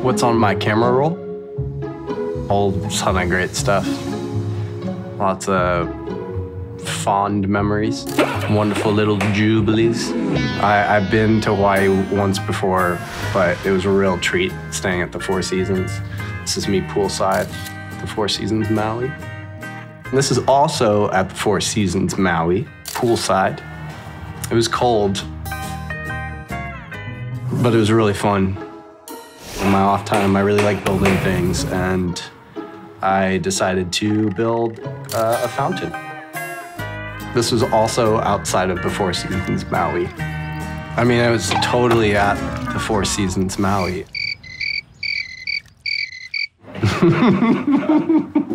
What's on my camera roll? Whole ton of great stuff. Lots of fond memories, wonderful little jubilees. I've been to Hawaii once before, but it was a real treat staying at the Four Seasons. This is me poolside, the Four Seasons Maui. And this is also at the Four Seasons Maui, poolside. It was cold, but it was really fun. In my off time, I really like building things, and I decided to build a fountain. This was also outside of the Four Seasons Maui. I mean, I was totally at the Four Seasons Maui.